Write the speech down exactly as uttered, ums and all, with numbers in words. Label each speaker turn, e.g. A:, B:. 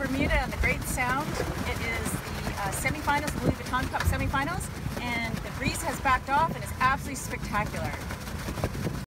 A: Bermuda on the Great Sound. It is the uh, semifinals, the Louis Vuitton Cup semifinals, and the breeze has backed off and it's absolutely spectacular.